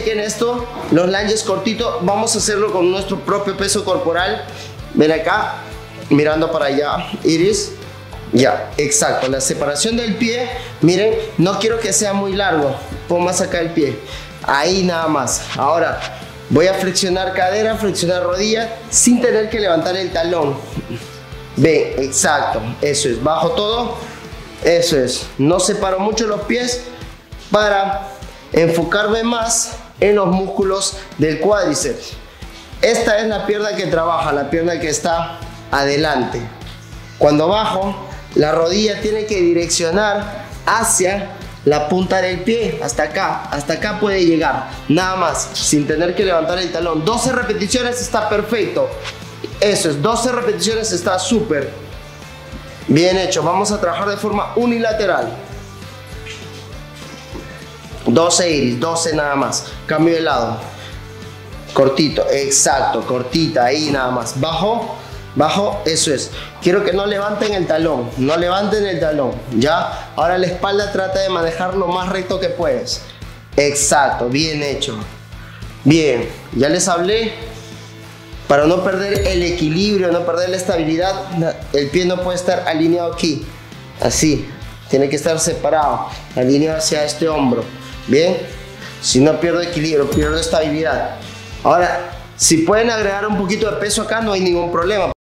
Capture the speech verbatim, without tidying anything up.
En esto, los lunges cortitos, vamos a hacerlo con nuestro propio peso corporal. Ven acá, mirando para allá, Iris. Ya, exacto, la separación del pie, miren, no quiero que sea muy largo. Pon más acá el pie, ahí nada más. Ahora, voy a flexionar cadera, flexionar rodilla, sin tener que levantar el talón. Ven, exacto, eso es, bajo todo, eso es. No separo mucho los pies para enfocarme más en los músculos del cuádriceps. Esta es la pierna que trabaja, la pierna que está adelante. Cuando bajo, la rodilla tiene que direccionar hacia la punta del pie, hasta acá, hasta acá puede llegar, nada más, sin tener que levantar el talón. doce repeticiones está perfecto. Eso es, doce repeticiones está súper bien hecho. Vamos a trabajar de forma unilateral. doce, Iris, doce nada más. Cambio de lado. Cortito, exacto, cortita, ahí nada más. Bajo, bajo, eso es. Quiero que no levanten el talón, no levanten el talón, ¿ya? Ahora la espalda trata de manejar lo más recto que puedes. Exacto, bien hecho. Bien, ya les hablé. Para no perder el equilibrio, no perder la estabilidad, el pie no puede estar alineado aquí. Así, tiene que estar separado, alineado hacia este hombro. Bien, si no pierdo equilibrio, pierdo estabilidad. Ahora, si pueden agregar un poquito de peso acá, no hay ningún problema.